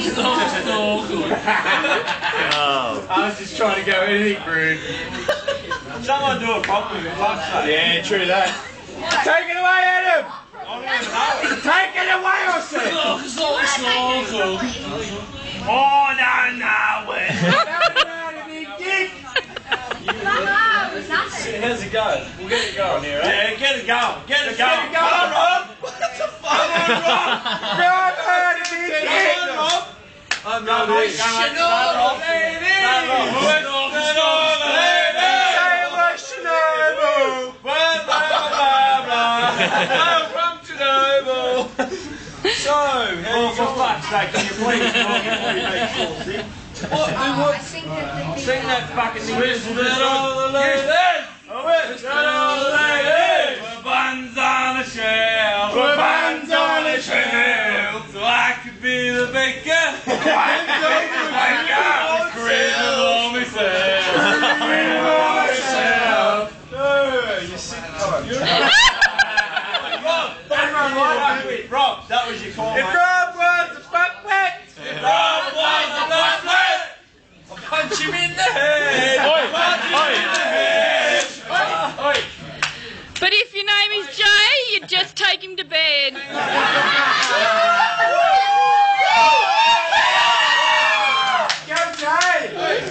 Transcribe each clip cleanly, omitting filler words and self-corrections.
I was just trying to go anything rude. Someone do a compliment, fuck's sake. Yeah, true that. Take it away, Adam! I don't even know it. Take it away, I said! Oh, no, wait. How's it go? We'll get it going here, right? Yeah, get it going. Get it going. Come on, Rob. What the fuck? Come on, Rob. Rob, Adam, you Come on, Rob. I'm not ready. Say what's Chernobyl! Welcome to Noble! So, For fuck's sake, can you please talk before you make saucy? Sing that fucking thing. Whistle it all the ladies! Whistle it all the ladies! We're buns on a shelf. We're buns on a shelf. So I could be the baker. Rob, that was your call, If mate. Rob was a fuckwit! If Rob was a buzzlet, I'll punch him in the head. Punch him in the head. But if your name is Jay, you just take him to bed. Go Jay!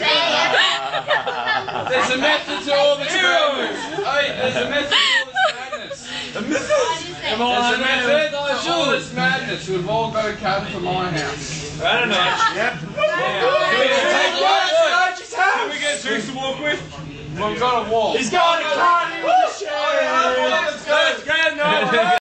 There's a method to all this madness! Hey, there's a method to all this madness! Come on, There's a method to all this madness. We've all got to come to my house. I don't know. Yep. Can we get Zeus to walk with? We've got to walk. He's got a car in the shed! Let's go, no.